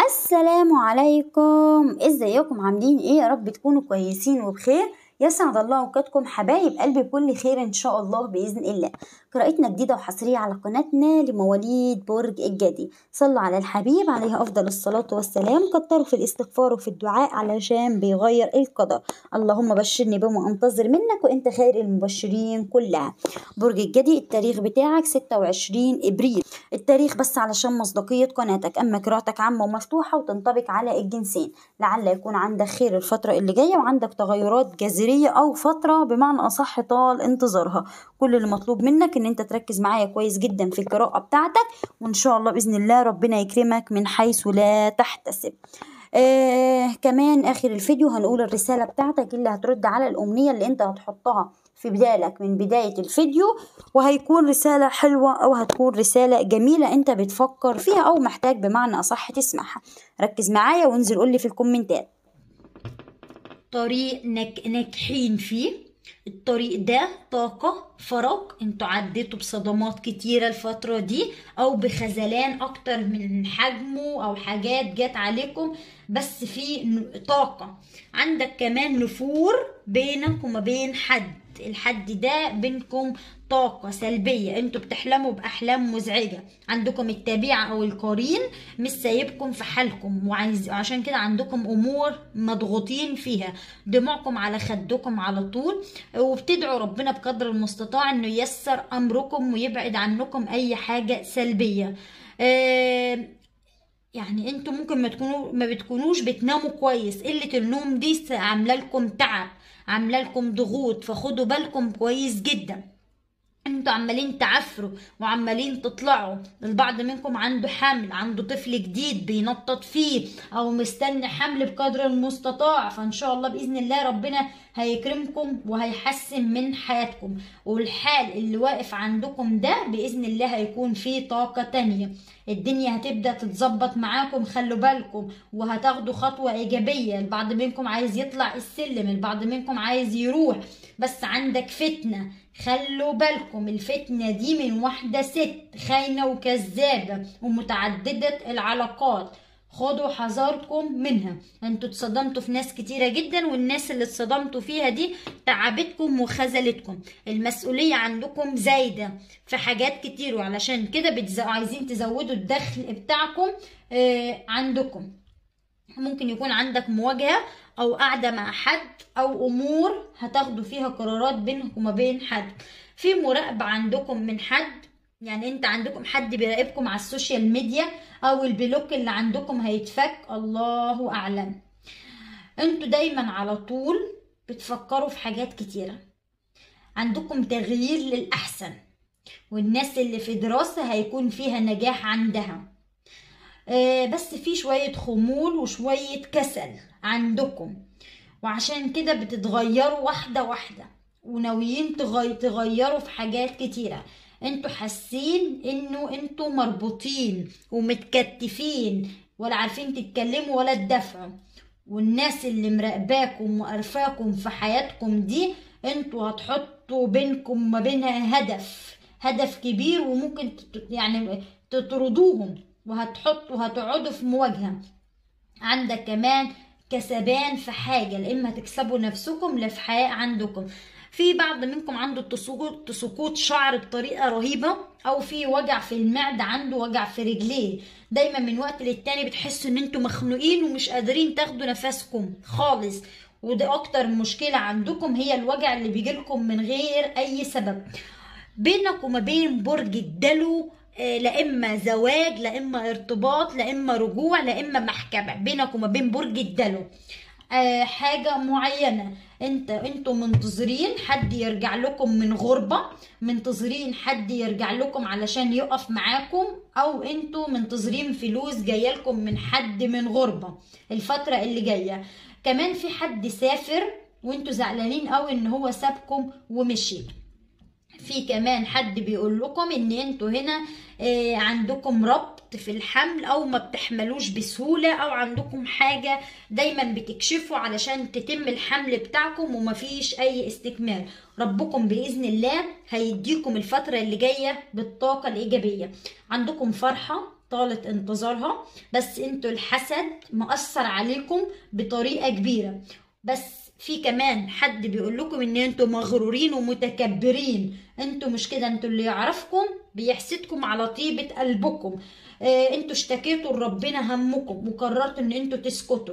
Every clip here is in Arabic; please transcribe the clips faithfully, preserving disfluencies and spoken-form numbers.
السلام عليكم، ازيكم؟ عاملين ايه؟ يا رب تكونوا كويسين وبخير. يسعد الله اوقاتكم حبايب قلبي بكل خير ان شاء الله باذن الله. قراءتنا جديده وحصريه على قناتنا لمواليد برج الجدي. صلوا على الحبيب عليه افضل الصلاه والسلام. كتروا في الاستغفار وفي الدعاء علشان بيغير القدر. اللهم بشرني بما انتظر منك وانت خير المبشرين كلها. برج الجدي التاريخ بتاعك ستة وعشرين ابريل. التاريخ بس علشان مصداقيه قناتك، اما قراءتك عامه ومفتوحه وتنطبق على الجنسين. لعل يكون عندك خير الفتره اللي جايه وعندك تغيرات جذريه او فتره بمعنى اصح طال انتظارها. كل اللي مطلوب منك ان انت تركز معايا كويس جدا في القراءه بتاعتك، وان شاء الله باذن الله ربنا يكرمك من حيث لا تحتسب. آه كمان اخر الفيديو هنقول الرساله بتاعتك اللي هترد على الامنيه اللي انت هتحطها في بدالك من بدايه الفيديو، وهيكون رساله حلوه او هتكون رساله جميله انت بتفكر فيها او محتاج بمعنى اصح تسمعها. ركز معايا وانزل قولي في الكومنتات. طريق نك... ناجحين فيه. الطريق ده طاقة فراغ، انتوا عديتوا بصدمات كتيرة الفترة دي او بخذلان اكتر من حجمه او حاجات جات عليكم، بس في طاقة عندك. كمان نفور بينك وما بين حد، الحد ده بينكم طاقة سلبية، انتوا بتحلموا بأحلام مزعجة. عندكم التابعة او القرين مش سايبكم في حالكم، وعايز عشان كده عندكم امور مضغوطين فيها، دموعكم على خدكم على طول، وبتدعوا ربنا بقدر المستطاع انه ييسر امركم ويبعد عنكم اي حاجة سلبية. اه يعني انتوا ممكن ما تكونوا ما بتكونوش بتناموا كويس، قلة النوم دي عامله لكم تعب، عامله لكم ضغوط، فخدوا بالكم كويس جدا. انتوا عمالين تعفروا وعمالين تطلعوا. البعض منكم عنده حمل، عنده طفل جديد بينطط فيه او مستني حمل بقدر المستطاع، فان شاء الله باذن الله ربنا هيكرمكم وهيحسن من حياتكم. والحال اللي واقف عندكم ده باذن الله هيكون فيه طاقة تانية، الدنيا هتبدأ تتظبط معاكم، خلوا بالكم وهتاخدوا خطوة ايجابية. البعض منكم عايز يطلع السلم، البعض منكم عايز يروح، بس عندك فتنة، خلوا بالكم. الفتنة دي من واحدة ست خاينة وكذابة ومتعددة العلاقات، خدوا حذركم منها. انتوا اتصدمتوا في ناس كتيرة جدا، والناس اللي اتصدمتوا فيها دي تعبتكم وخذلتكم. المسؤولية عندكم زايدة في حاجات كتير، وعلشان كده بتزو... عايزين تزودوا الدخل بتاعكم. اه عندكم ممكن يكون عندك مواجهة او قاعدة مع حد او امور هتاخدوا فيها قرارات بينكم وما بين حد. في مراقبة عندكم من حد، يعني انت عندكم حد بيراقبكم على السوشيال ميديا او البلوك اللي عندكم هيتفك، الله اعلم. انتوا دايما على طول بتفكروا في حاجات كتيرة، عندكم تغيير للأحسن، والناس اللي في دراسة هيكون فيها نجاح عندها. آه بس في شوية خمول وشوية كسل عندكم، وعشان كده بتتغيروا واحدة واحدة وناويين تغي... تغيروا في حاجات كتيرة. انتوا حاسين انه انتوا مربوطين ومتكتفين، ولا عارفين تتكلموا ولا تدافعوا. والناس اللي مراقباكم وقرفاكم في حياتكم دي انتوا هتحطوا بينكم وما بينها هدف هدف كبير، وممكن يعني تطردوهم وهتحطوا هتقعدوا في مواجهة. عندك كمان كسبان في حاجة، لا اما تكسبوا نفسكم لا في حياة عندكم. في بعض منكم عنده تساقط تساقط شعر بطريقة رهيبة، او في وجع في المعدة، عنده وجع في رجليه. دايما من وقت للتاني بتحسوا ان انتوا مخنوقين ومش قادرين تاخدوا نفسكم خالص، وده اكتر مشكلة عندكم، هي الوجع اللي بيجيلكم من غير اي سبب. بينك وما بين برج الدلو لا اما زواج، لا اما ارتباط، لا اما رجوع، لا اما محكمة. بينك وما بين برج الدلو آه حاجة معينة، انت انتوا منتظرين حد يرجع لكم من غربة، منتظرين حد يرجع لكم علشان يقف معاكم، او انتوا منتظرين فلوس جاية لكم من حد من غربة الفترة اللي جاية. كمان في حد سافر وانتوا زعلانين قوي ان هو سابكم ومشي. في كمان حد بيقول لكم ان انتوا هنا آه عندكم ربط في الحمل، او ما بتحملوش بسهولة، او عندكم حاجة دايما بتكشفوا علشان تتم الحمل بتاعكم ومفيش اي استكمال. ربكم بإذن الله هيديكم الفترة اللي جاية بالطاقة الإيجابية. عندكم فرحة طالت انتظارها، بس انتوا الحسد مؤثر عليكم بطريقة كبيرة. بس في كمان حد بيقول لكم ان انتوا مغرورين ومتكبرين. انتوا مش كده، انتوا اللي يعرفكم بيحسدكم على طيبة قلبكم. اه انتوا اشتكيتوا لربنا همكم وقررتوا ان انتوا تسكتوا.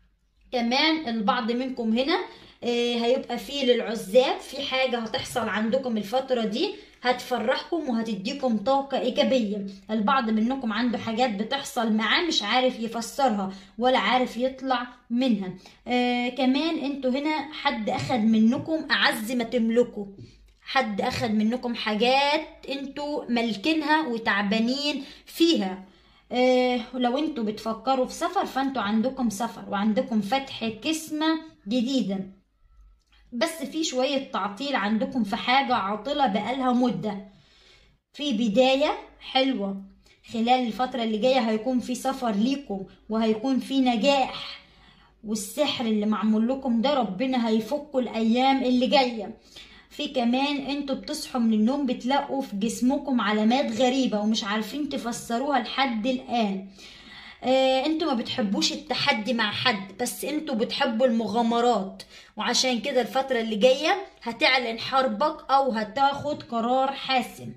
كمان البعض منكم هنا اه هيبقى فيه للعزاب، في حاجة هتحصل عندكم الفترة دي هتفرحكم وهتديكم طاقة إيجابية. البعض منكم عنده حاجات بتحصل معاه مش عارف يفسرها ولا عارف يطلع منها. آه كمان انتوا هنا حد أخد منكم أعز ما تملكوا، حد أخد منكم حاجات انتوا ملكينها وتعبانين فيها. آه ولو انتوا بتفكروا في سفر فانتوا عندكم سفر وعندكم فتح كسمة جديدة، بس في شوية تعطيل عندكم في حاجة عاطلة بقالها مدة. في بداية حلوة خلال الفترة اللي جاية، هيكون في سفر ليكم وهيكون في نجاح، والسحر اللي معمول لكم ده ربنا هيفكوا الأيام اللي جاية. في كمان انتوا بتصحوا من النوم بتلاقوا في جسمكم علامات غريبة ومش عارفين تفسروها لحد الآن. آه، انتوا ما بتحبوش التحدي مع حد، بس انتوا بتحبوا المغامرات، وعشان كده الفترة اللي جاية هتعلن حربك او هتاخد قرار حاسم.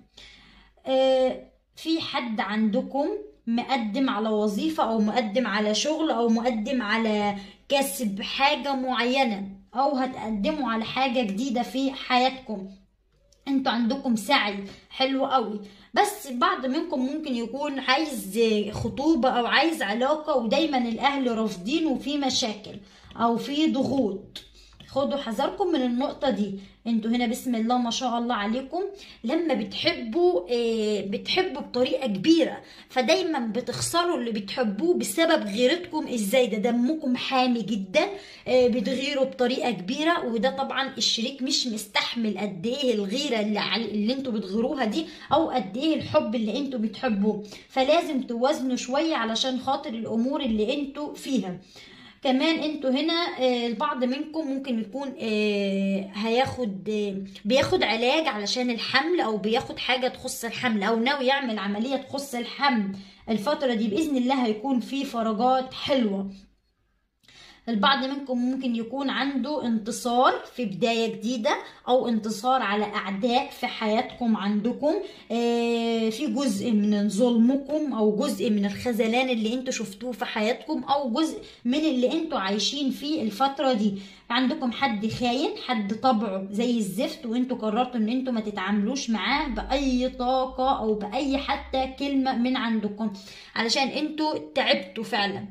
آه، في حد عندكم مقدم على وظيفة او مقدم على شغل او مقدم على كسب حاجة معينة، او هتقدموا على حاجة جديدة في حياتكم. انتوا عندكم سعي حلو قوي، بس بعض منكم ممكن يكون عايز خطوبة او عايز علاقة ودايما الاهل رافضين وفي مشاكل او في ضغوط. خدوا حذركم من النقطة دي. انتوا هنا بسم الله ما شاء الله عليكم لما بتحبوا اه بتحبوا بطريقة كبيرة، فدايما بتخسروا اللي بتحبوه بسبب غيرتكم الزايدة. دمكم حامي جدا، اه بتغيروا بطريقة كبيرة، وده طبعا الشريك مش مستحمل قد ايه الغيرة اللي, اللي انتوا بتغيروها دي، او قد ايه الحب اللي انتوا بتحبوه. فلازم توازنوا شوية علشان خاطر الامور اللي انتوا فيها. كمان انتوا هنا البعض منكم ممكن يكون هياخد بياخد علاج علشان الحمل، او بياخد حاجة تخص الحمل، او ناوي يعمل عملية تخص الحمل. الفترة دي بإذن الله هيكون في فرجات حلوة. البعض منكم ممكن يكون عنده انتصار في بداية جديدة، او انتصار على اعداء في حياتكم. عندكم اه في جزء من ظلمكم او جزء من الخذلان اللي انتوا شفتوه في حياتكم، او جزء من اللي انتوا عايشين فيه الفترة دي. عندكم حد خاين، حد طبعه زي الزفت، وانتوا قررتوا ان انتوا ما تتعاملوش معاه بأي طاقة او بأي حتى كلمة من عندكم، علشان انتوا تعبتوا فعلا.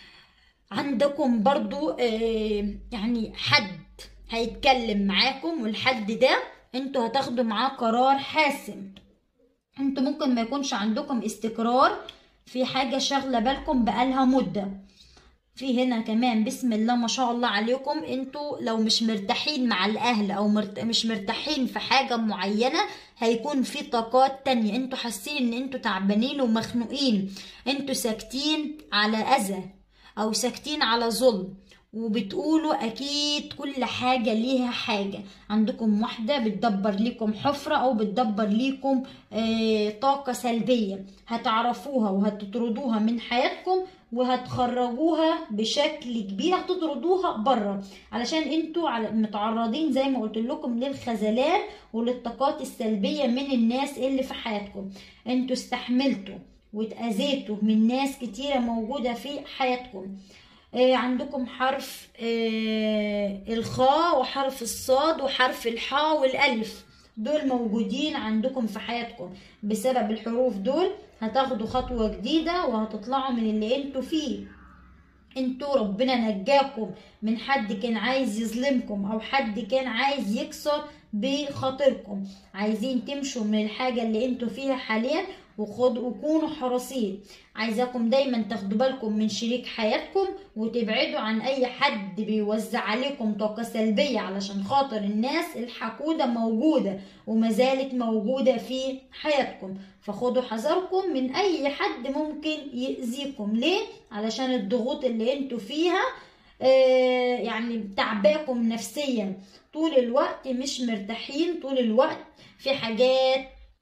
عندكم برضو آه يعني حد هيتكلم معاكم، والحد ده انتوا هتاخدوا معاه قرار حاسم. انتوا ممكن ما يكونش عندكم استقرار في حاجة شغلة بالكم بقالها مدة. في هنا كمان بسم الله ما شاء الله عليكم انتوا لو مش مرتاحين مع الاهل او مرت... مش مرتاحين في حاجة معينة، هيكون في طاقات تانية. انتوا حاسين ان انتوا تعبانين ومخنوقين، انتوا ساكتين على اذى او ساكتين على ظلم، وبتقولوا اكيد كل حاجة ليها حاجة. عندكم واحدة بتدبر ليكم حفرة او بتدبر ليكم آه طاقة سلبية، هتعرفوها وهتطردوها من حياتكم وهتخرجوها بشكل كبير، هتطردوها بره، علشان انتوا متعرضين زي ما قلت لكم للخذلان وللطاقات السلبية من الناس اللي في حياتكم. انتوا استحملتوا واتأذيتوا من ناس كتيرة موجودة في حياتكم. آه عندكم حرف آه الخاء وحرف الصاد وحرف الحاء والألف، دول موجودين عندكم في حياتكم. بسبب الحروف دول هتاخدوا خطوة جديدة وهتطلعوا من اللي انتوا فيه. انتوا ربنا نجاكم من حد كان عايز يظلمكم او حد كان عايز يكسر بخاطركم. عايزين تمشوا من الحاجة اللي انتوا فيها حاليا وخدوا وكونوا حريصين. عايزاكم دايما تاخدوا بالكم من شريك حياتكم وتبعدوا عن اي حد بيوزع عليكم طاقة سلبية، علشان خاطر الناس الحقودة موجودة وما زالت موجودة في حياتكم. فخدوا حذركم من اي حد ممكن يأذيكم. ليه؟ علشان الضغوط اللي انتوا فيها آه يعني تعباكم نفسيا، طول الوقت مش مرتاحين، طول الوقت في حاجات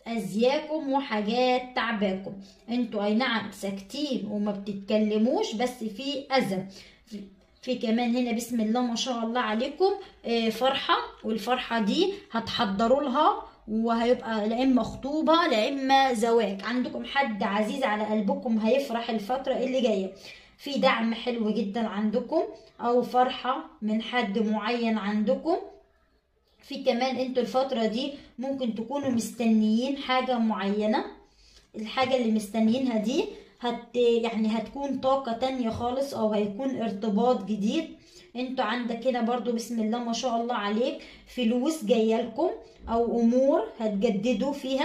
أذياكم وحاجات تعباكم. انتوا اي نعم ساكتين وما بتتكلموش، بس في أذى. في, في كمان هنا بسم الله ما شاء الله عليكم فرحة، والفرحة دي هتحضروا لها، وهيبقى لا اما خطوبة لا اما زواج. عندكم حد عزيز على قلبكم هيفرح الفترة اللي جاية، في دعم حلو جدا عندكم، او فرحة من حد معين عندكم. في كمان انتوا الفترة دي ممكن تكونوا مستنيين حاجة معينة، الحاجة اللي مستنيينها دي هت يعني هتكون طاقة تانية خالص، او هيكون ارتباط جديد. انتوا عندك هنا برضو بسم الله ما شاء الله عليك فلوس جاية لكم، او امور هتجددوا فيها.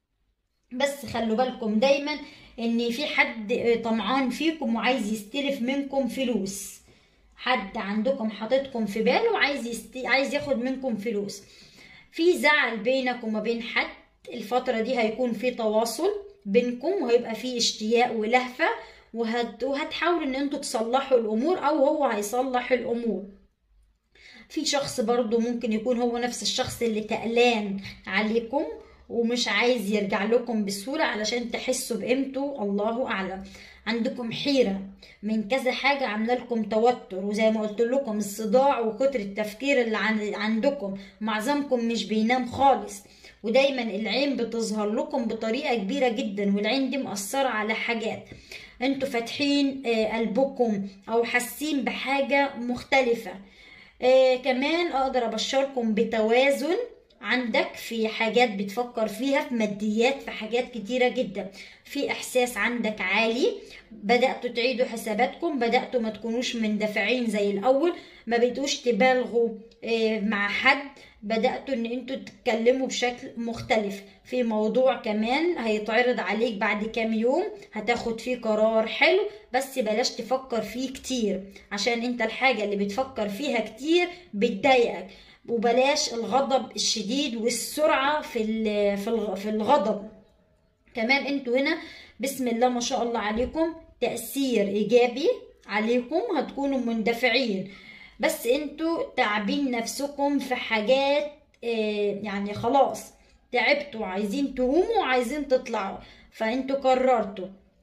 بس خلوا بالكم دايما ان في حد طمعان فيكم وعايز يستلف منكم فلوس، حد عندكم حاططكم في باله وعايز يست... عايز ياخد منكم فلوس. في زعل بينك وما بين حد، الفترة دي هيكون في تواصل بينكم، وهيبقى في اشتياق ولهفة، وهت... وهتحاولوا ان انتوا تصلحوا الامور، او هو هيصلح الامور. في شخص برضو ممكن يكون هو نفس الشخص اللي تقلان عليكم ومش عايز يرجع لكم بسهولة علشان تحسوا بقيمته، الله أعلم. عندكم حيرة من كذا حاجة عاملة لكم توتر، وزي ما قلت لكم الصداع وكتر التفكير اللي عندكم، معظمكم مش بينام خالص، ودايما العين بتظهر لكم بطريقة كبيرة جدا، والعين دي مأثرة على حاجات. انتوا فاتحين قلبكم او حاسين بحاجة مختلفة. آه كمان اقدر ابشركم بتوازن عندك في حاجات بتفكر فيها، في ماديات، في حاجات كتيرة جدا. في احساس عندك عالي، بدأتوا تعيدوا حساباتكم، بدأتوا ما تكونوش مندفعين زي الاول، ما بقيتوش تبالغوا آه مع حد، بدأتوا ان انتوا تتكلموا بشكل مختلف. في موضوع كمان هيتعرض عليك بعد كام يوم هتاخد فيه قرار حلو، بس بلاش تفكر فيه كتير، عشان انت الحاجة اللي بتفكر فيها كتير بتضايقك. وبلاش الغضب الشديد والسرعة في في الغضب. كمان انتوا هنا بسم الله ما شاء الله عليكم تأثير ايجابي عليكم، هتكونوا مندفعين، بس انتوا تعبين نفسكم في حاجات، يعني خلاص تعبتوا، عايزين تقوموا وعايزين تطلعوا، فانتوا قررتوا.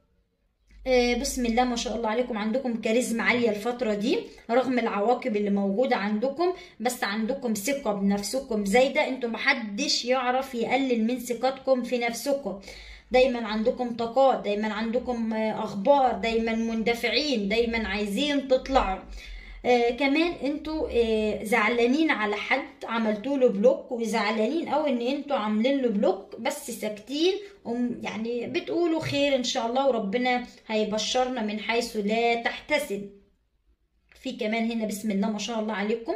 بسم الله ما شاء الله عليكم عندكم كاريزما عالية الفترة دي رغم العواقب اللي موجودة عندكم، بس عندكم ثقة بنفسكم زايدة، انتوا محدش يعرف يقلل من ثقتكم في نفسكم. دايما عندكم طاقات، دايما عندكم اخبار، دايما مندفعين، دايما عايزين تطلعوا. آه كمان انتوا آه زعلانين على حد عملتوا له بلوك، وزعلانين او ان انتوا عاملين له بلوك بس ساكتين، يعني بتقولوا خير ان شاء الله وربنا هيبشرنا من حيث لا تحتسب. في كمان هنا بسم الله ما شاء الله عليكم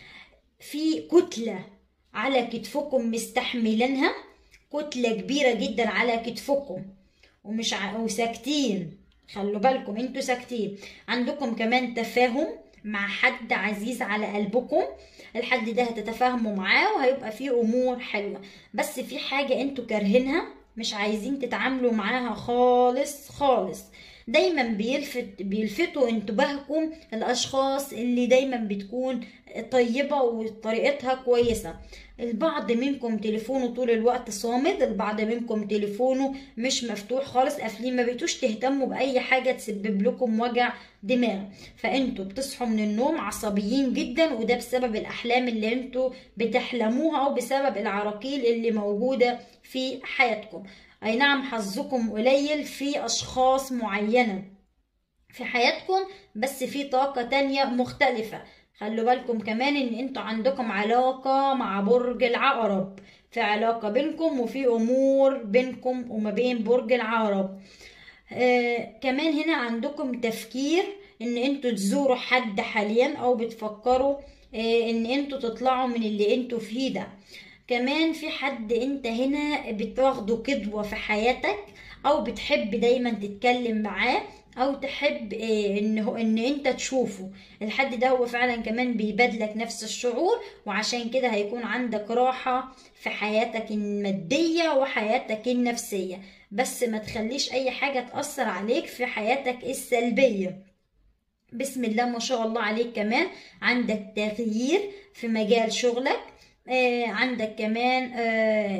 في كتلة على كتفكم مستحملينها، كتلة كبيرة جدا على كتفكم ومش ع... وساكتين. خلوا بالكم انتوا ساكتين. عندكم كمان تفاهم مع حد عزيز على قلبكم، الحد ده هتتفاهموا معاه وهيبقى فيه امور حلوة، بس في حاجة انتوا كارهينها مش عايزين تتعاملوا معاها خالص خالص. دايما بيلفت بيلفتوا انتباهكم الاشخاص اللي دايما بتكون طيبة وطريقتها كويسة. البعض منكم تليفونه طول الوقت صامد، البعض منكم تليفونه مش مفتوح خالص، قافلين، ما بقيتوش تهتموا باي حاجة تسبب لكم وجع دماغ. فانتوا بتصحوا من النوم عصبيين جدا، وده بسبب الاحلام اللي انتوا بتحلموها او بسبب العراقيل اللي موجودة في حياتكم. اي نعم حظكم قليل في اشخاص معينة في حياتكم، بس في طاقة تانية مختلفة. خلوا بالكم كمان ان انتوا عندكم علاقة مع برج العقرب، في علاقة بينكم وفي امور بينكم وما بين برج العقرب. آه كمان هنا عندكم تفكير ان انتوا تزوروا حد حاليا، او بتفكروا آه ان انتوا تطلعوا من اللي انتوا فيه ده. كمان في حد انت هنا بتاخده قدوة في حياتك، او بتحب دايما تتكلم معاه، او تحب إيه انه ان انت تشوفه. الحد ده هو فعلا كمان بيبادلك نفس الشعور، وعشان كده هيكون عندك راحة في حياتك المادية وحياتك النفسية، بس ما تخليش اي حاجة تأثر عليك في حياتك السلبية. بسم الله ما شاء الله عليك كمان عندك تغيير في مجال شغلك، آه عندك كمان آه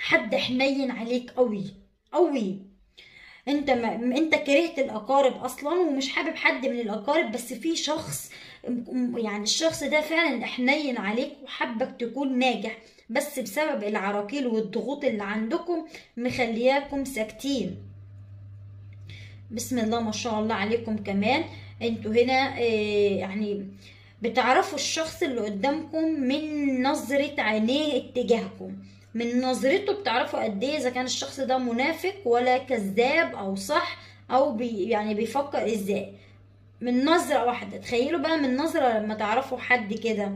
حد حنين عليك قوي قوي. انت ما انت كرهت الاقارب اصلا ومش حابب حد من الاقارب، بس في شخص يعني الشخص ده فعلا حنين عليك وحبك تكون ناجح، بس بسبب العراقيل والضغوط اللي عندكم مخلياكم ساكتين. بسم الله ما شاء الله عليكم. كمان انتوا هنا اه يعني بتعرفوا الشخص اللي قدامكم من نظرة عينيه اتجاهكم، من نظرته بتعرفوا قد ايه اذا كان الشخص ده منافق ولا كذاب او صح او بي يعني بيفكر ازاي. من نظرة واحدة. تخيلوا بقى من نظرة لما تعرفوا حد كده.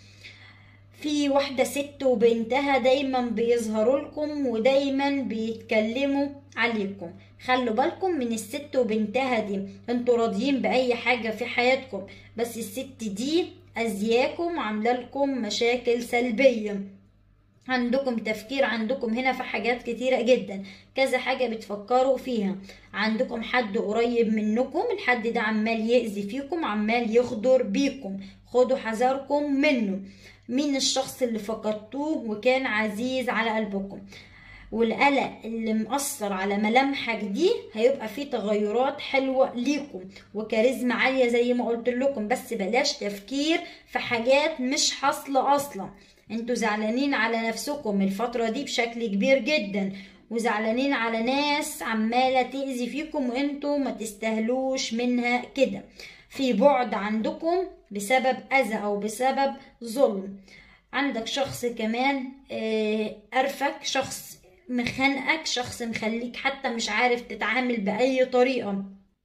في واحدة ست وبنتها دايما بيظهروا لكم ودايما بيتكلموا عليكم. خلوا بالكم من الست وبنتها دي. انتوا راضيين بأي حاجة في حياتكم، بس الست دي أذياكم، عاملة لكم مشاكل سلبية. عندكم تفكير عندكم هنا في حاجات كتيرة جدا، كذا حاجة بتفكروا فيها. عندكم حد قريب منكم، الحد ده عمال يأذي فيكم، عمال يغدر بيكم، خدوا حذركم منه. مين الشخص اللي فقدتوه وكان عزيز على قلبكم؟ والقلق اللي مأثر على ملامحك دي هيبقى فيه تغيرات حلوة ليكم وكاريزما عالية زي ما قلت لكم، بس بلاش تفكير في حاجات مش حاصلة أصلا. انتوا زعلانين على نفسكم الفترة دي بشكل كبير جدا، وزعلانين على ناس عمالة تأذي فيكم وانتوا ما تستاهلوش منها كده. في بعد عندكم بسبب أذى أو بسبب ظلم. عندك شخص كمان قرفك، شخص مخانقك، شخص مخليك حتى مش عارف تتعامل بأي طريقة.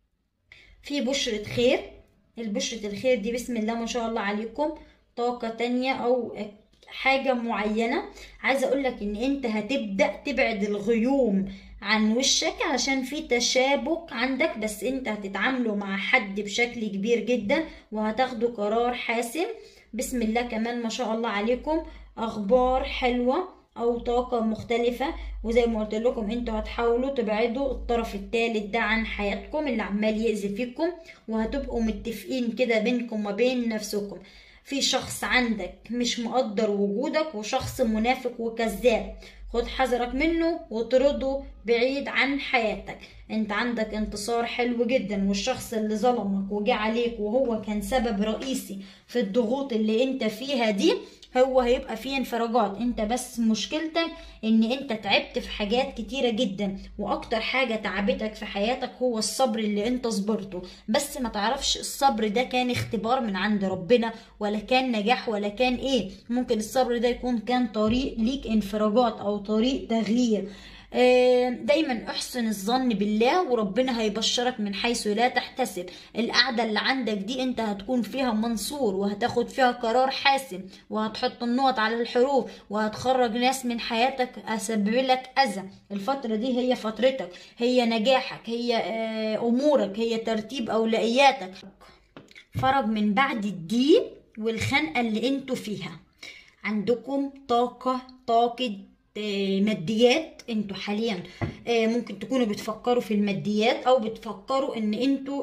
في بشرة خير. البشرة الخير دي بسم الله ما شاء الله عليكم طاقة تانية أو حاجة معينة. عايزة أقولك إن أنت هتبدأ تبعد الغيوم عن وشك علشان في تشابك عندك، بس أنت هتتعاملوا مع حد بشكل كبير جدا وهتاخدوا قرار حاسم. بسم الله كمان ما شاء الله عليكم أخبار حلوة أو طاقة مختلفة. وزي ما قلت لكم أنتوا هتحاولوا تبعدوا الطرف الثالث ده عن حياتكم اللي عمال يأذي فيكم، وهتبقوا متفقين كده بينكم وبين نفسكم. في شخص عندك مش مقدر وجودك وشخص منافق وكذاب، خد حذرك منه وطرده بعيد عن حياتك. انت عندك انتصار حلو جدا، والشخص اللي ظلمك وجه عليك وهو كان سبب رئيسي في الضغوط اللي انت فيها دي هو هيبقى فيه انفراجات. انت بس مشكلتك ان انت تعبت في حاجات كتيرة جدا، واكتر حاجة تعبتك في حياتك هو الصبر اللي انت صبرته. بس ما تعرفش الصبر ده كان اختبار من عند ربنا ولا كان نجاح ولا كان ايه. ممكن الصبر ده يكون كان طريق ليك انفراجات او طريق تغيير. دايما احسن الظن بالله وربنا هيبشرك من حيث لا تحتسب. القعدة اللي عندك دي انت هتكون فيها منصور وهتاخد فيها قرار حاسم، وهتحط النقط على الحروف، وهتخرج ناس من حياتك اسبب لك اذى. الفترة دي هي فترتك، هي نجاحك، هي امورك، هي ترتيب اولوياتك. فرج من بعد الضيق والخنقة اللي انتوا فيها. عندكم طاقة طاقة ماديات. انتوا حاليا ممكن تكونوا بتفكروا في الماديات او بتفكروا ان انتوا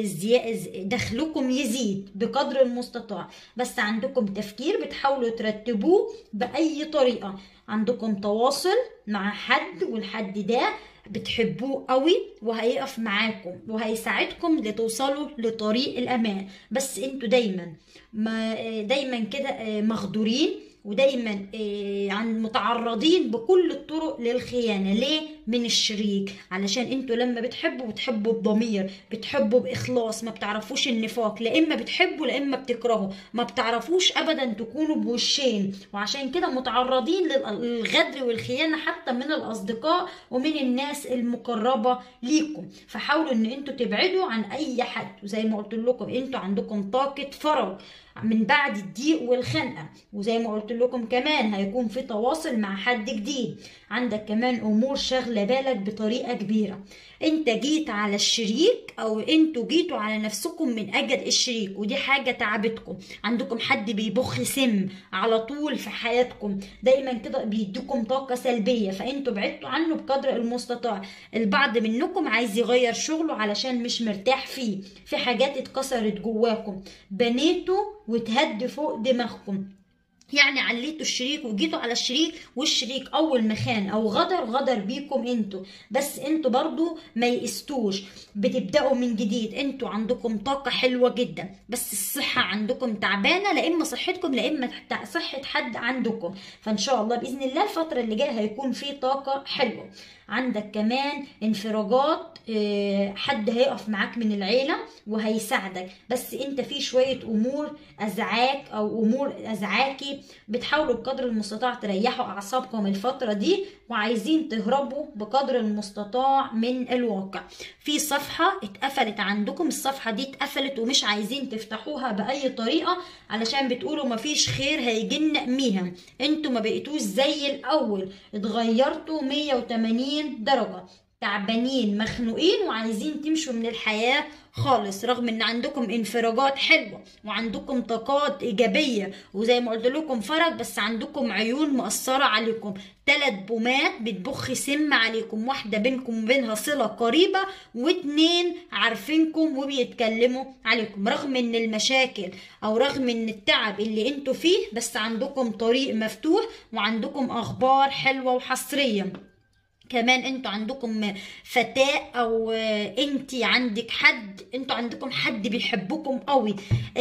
دخلكم يزيد بقدر المستطاع، بس عندكم تفكير بتحاولوا ترتبوه بأي طريقة. عندكم تواصل مع حد والحد ده بتحبوه قوي وهيقف معاكم وهيساعدكم لتوصلوا لطريق الأمان، بس انتوا دايما ما دايما كده مغدورين ودايما عن متعرضين بكل الطرق للخيانة. ليه؟ من الشريك. علشان انتوا لما بتحبوا بتحبوا بضمير، بتحبوا بإخلاص، ما بتعرفوش النفاق، لا اما بتحبوا لا اما بتكرهوا، ما بتعرفوش ابدا تكونوا بوشين، وعشان كده متعرضين للغدر والخيانة حتى من الأصدقاء ومن الناس المقربة ليكم. فحاولوا ان انتوا تبعدوا عن اي حد. وزي ما قلت لكم انتوا عندكم طاقة فرج من بعد الضيق والخنقة، وزي ما قلت لكم كمان هيكون في تواصل مع حد جديد. عندك كمان امور شاغله بالك بطريقه كبيره. انت جيت على الشريك او انتوا جيتوا على نفسكم من اجل الشريك، ودي حاجه تعبتكم. عندكم حد بيبخ سم على طول في حياتكم، دايما كده بيديكم طاقه سلبيه، فانتوا بعدتوا عنه بقدر المستطاع. البعض منكم عايز يغير شغله علشان مش مرتاح فيه، في حاجات اتكسرت جواكم، بنيتوا وتهد فوق دماغكم. يعني عليتوا الشريك وجيتوا على الشريك، والشريك اول ما خان او غدر غدر بيكم انتوا، بس انتوا برضو ما يئستوش، بتبداوا من جديد. انتوا عندكم طاقه حلوه جدا، بس الصحه عندكم تعبانه، لا اما صحتكم لا اما صحه حد عندكم. فان شاء الله باذن الله الفتره اللي جايه هيكون في طاقه حلوه. عندك كمان انفراجات، حد هيقف معاك من العيله وهيساعدك، بس انت في شويه امور ازعاك او امور ازعاكي، بتحاولوا بقدر المستطاع تريحوا اعصابكم الفتره دي، وعايزين تهربوا بقدر المستطاع من الواقع. في صفحه اتقفلت عندكم، الصفحه دي اتقفلت ومش عايزين تفتحوها باي طريقه، علشان بتقولوا مفيش خير هيجينا ميها. انتوا ما بقيتوش زي الاول، اتغيرتوا مية وتمانين درجه، تعبانين مخنوقين وعايزين تمشوا من الحياة خالص، رغم ان عندكم انفراجات حلوة وعندكم طاقات ايجابية، وزي ما قلت لكم فرج، بس عندكم عيون مؤثرة عليكم، ثلاث بومات بتبخ سم عليكم، واحدة بينكم وبينها صلة قريبة، واتنين عارفينكم وبيتكلموا عليكم، رغم ان المشاكل او رغم ان التعب اللي انتوا فيه، بس عندكم طريق مفتوح وعندكم اخبار حلوة وحصرية. كمان انتوا عندكم فتاة او انتي عندك حد، انتوا عندكم حد بيحبكم قوي،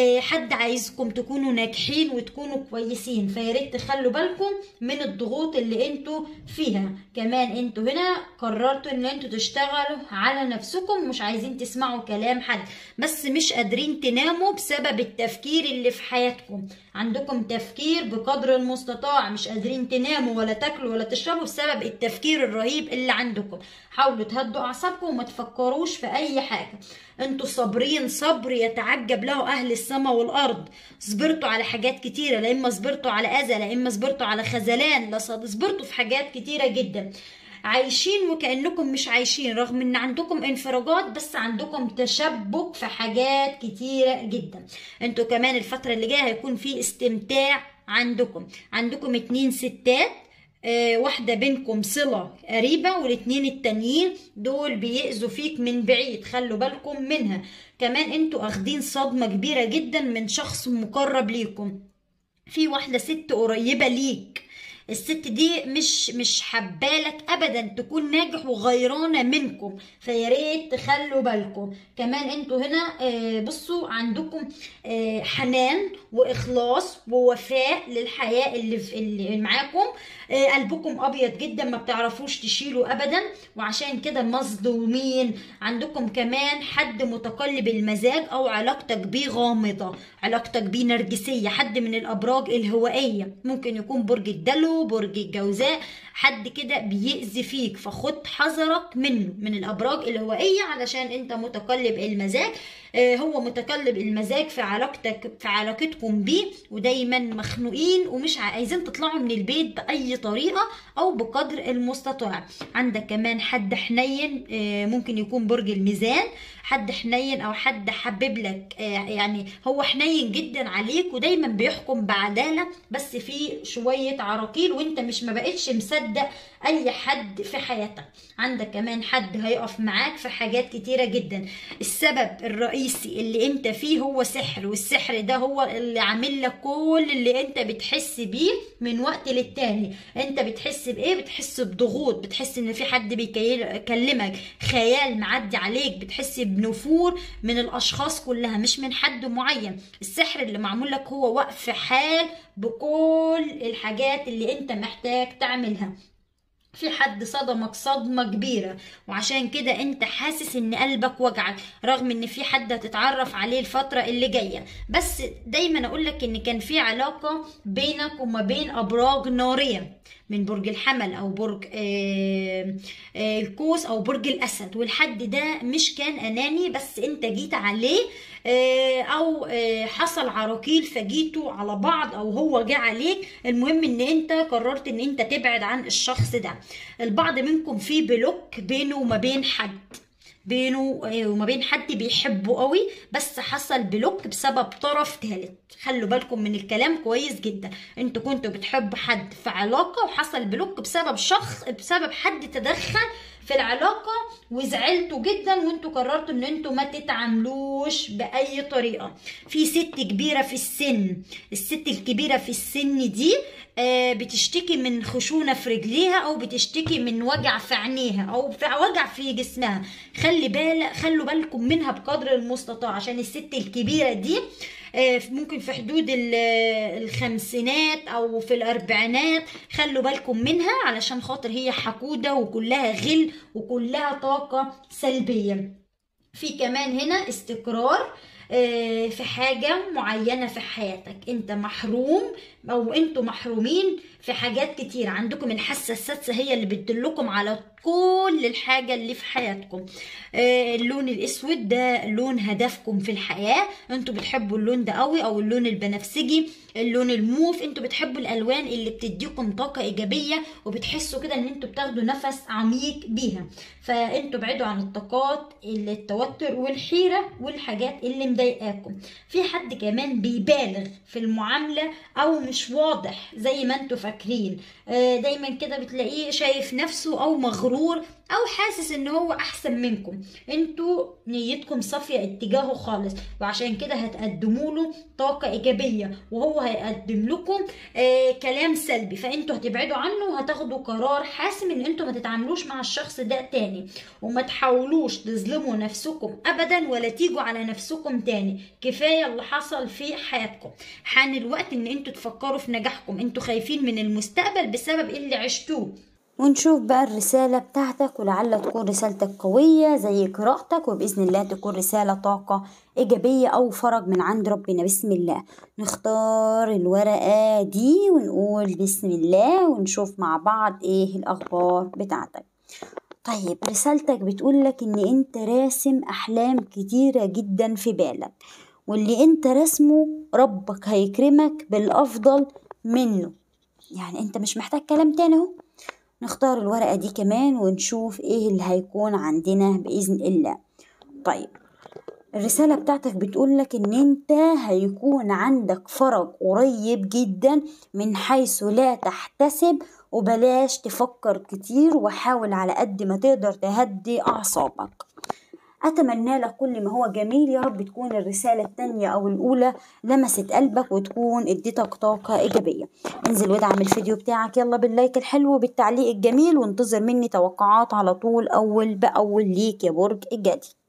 حد عايزكم تكونوا ناجحين وتكونوا كويسين، فياريت تخلوا بالكم من الضغوط اللي انتوا فيها. كمان انتوا هنا قررتوا ان انتوا تشتغلوا على نفسكم، مش عايزين تسمعوا كلام حد، بس مش قادرين تناموا بسبب التفكير اللي في حياتكم. عندكم تفكير بقدر المستطاع، مش قادرين تناموا ولا تاكلوا ولا تشربوا بسبب التفكير الرهيب اللي عندكم. حاولوا تهدوا اعصابكم وما تفكروش في اي حاجه. انتوا صابرين صبر يتعجب له اهل السماء والارض، صبرتوا على حاجات كتيره، لا اما صبرتوا على اذى، لا اما صبرتوا على خذلان، لا صبرتوا في حاجات كتيره جدا. عايشين وكأنكم مش عايشين، رغم ان عندكم انفراجات، بس عندكم تشبك في حاجات كتيرة جدا. انتوا كمان الفترة اللي جاية هيكون في استمتاع عندكم. عندكم اتنين ستات، اه واحدة بينكم صلة قريبة، والاتنين التانيين دول بيأذوا فيك من بعيد، خلوا بالكم منها. كمان انتوا اخدين صدمة كبيرة جدا من شخص مقرب ليكم. في واحدة ست قريبة ليك، الست دي مش مش حبالك ابدا تكون ناجح وغيرانه منكم، فياريت تخلوا بالكم. كمان انتوا هنا بصوا عندكم حنان واخلاص ووفاء للحياه اللي في اللي معاكم، قلبكم ابيض جدا، ما بتعرفوش تشيلوا ابدا، وعشان كده مصدومين. عندكم كمان حد متقلب المزاج او علاقتك بيه غامضه، علاقتك بيه نرجسيه، حد من الابراج الهوائيه، ممكن يكون برج الدلو، برج الجوزاء، حد كده بيأذي فيك، فخد حذرك منه، من الابراج الهوائيه، علشان انت متقلب المزاج. هو متقلب المزاج في علاقتك في علاقتكم بيه، ودايما مخنوقين ومش عايزين تطلعوا من البيت بأي طريقة او بقدر المستطاع. عندك كمان حد حنين، ممكن يكون برج الميزان، حد حنين او حد حبب لك، يعني هو حنين جدا عليك ودايما بيحكم بعدالة، بس في شوية عراقيل وانت مش ما بقتش مصدق اي حد في حياتك. عندك كمان حد هيقف معاك في حاجات كتيرة جدا. السبب الرئيسي اللي انت فيه هو سحر، والسحر ده هو اللي عامل لك كل اللي انت بتحس بيه من وقت للتاني. انت بتحس بايه؟ بتحس بضغوط، بتحس ان في حد بيكلمك، خيال معدي عليك، بتحس بنفور من الاشخاص كلها مش من حد معين. السحر اللي معمول لك هو وقف حال بكل الحاجات اللي انت محتاج تعملها. في حد صدمك صدمة كبيرة، وعشان كده انت حاسس ان قلبك وجعك، رغم ان في حد هتتعرف عليه الفترة اللي جاية. بس دايما اقولك ان كان في علاقة بينك وما بين ابراج نارية، من برج الحمل او برج آه آه القوس او برج الاسد، والحد ده مش كان اناني، بس انت جيت عليه آه او آه حصل عراقيل فجيتوا على بعض، او هو جه عليك. المهم ان انت قررت ان انت تبعد عن الشخص ده. البعض منكم في بلوك بينه وما بين حد، بينه وما بين حد بيحبه قوي، بس حصل بلوك بسبب طرف ثالث. خلوا بالكم من الكلام كويس جدا. انتوا كنتوا بتحبوا حد في علاقة وحصل بلوك بسبب شخص، بسبب حد تدخل في العلاقة وزعلتوا جدا وانتوا قررتوا ان انتوا ما تتعاملوش بأي طريقة. في ست كبيرة في السن، الست الكبيرة في السن دي بتشتكي من خشونة في رجليها او بتشتكي من وجع في عينيها او في وجع في جسمها. خلي بالك خلوا بالكم منها بقدر المستطاع، عشان الست الكبيرة دي ممكن في حدود الخمسينات او في الاربعينات. خلوا بالكم منها علشان خاطر هي حقودة وكلها غل وكلها طاقة سلبية. في كمان هنا استقرار في حاجة معينة في حياتك، انت محروم او انتوا محرومين في حاجات كتير. عندكم الحاسة السادسة هي اللي بتدلكم على كل الحاجة اللي في حياتكم. اللون الاسود ده لون هدفكم في الحياة، انتوا بتحبوا اللون ده قوي، او اللون البنفسجي، اللون الموف. انتوا بتحبوا الالوان اللي بتديكم طاقة ايجابية وبتحسوا كده ان انتوا بتاخدوا نفس عميق بيها. فانتوا بعدوا عن الطاقات التوتر والحيرة والحاجات اللي مضايقاكم. في حد كمان بيبالغ في المعاملة او مش واضح زي ما انتوا فاكرين، دايما كده بتلاقيه شايف نفسه او مغرور او حاسس ان هو احسن منكم. انتوا نيتكم صافية اتجاهه خالص، وعشان كده هتقدموا له طاقة ايجابية وهو هيقدم لكم آه كلام سلبي. فانتوا هتبعدوا عنه وهتاخدوا قرار حاسم ان انتوا ما تتعاملوش مع الشخص ده تاني، وما تحاولوش تظلموا نفسكم ابدا ولا تيجوا على نفسكم تاني. كفاية اللي حصل في حياتكم. حان الوقت ان انتوا تفكروا في نجاحكم. انتوا خايفين من المستقبل بسبب اللي عشتوه. ونشوف بقى الرسالة بتاعتك، ولعل تكون رسالتك قوية زي قراءتك، وبإذن الله تكون رسالة طاقة إيجابية أو فرج من عند ربنا. بسم الله. نختار الورقة دي ونقول بسم الله ونشوف مع بعض إيه الأخبار بتاعتك. طيب رسالتك بتقولك إن أنت راسم أحلام كتيرة جدا في بالك، واللي أنت رسمه ربك هيكرمك بالأفضل منه. يعني أنت مش محتاج كلام تاني اهو. نختار الورقة دي كمان ونشوف ايه اللي هيكون عندنا بإذن الله. طيب الرسالة بتاعتك بتقولك ان انت هيكون عندك فرج قريب جدا من حيث لا تحتسب، وبلاش تفكر كتير وحاول على قد ما تقدر تهدي أعصابك. أتمنى لك كل ما هو جميل. يا رب تكون الرسالة الثانية أو الأولى لمست قلبك وتكون اديتك طاقة إيجابية. انزل وادعم الفيديو بتاعك يلا باللايك الحلو وبالتعليق الجميل، وانتظر مني توقعات على طول أول بأول ليك يا برج الجدي.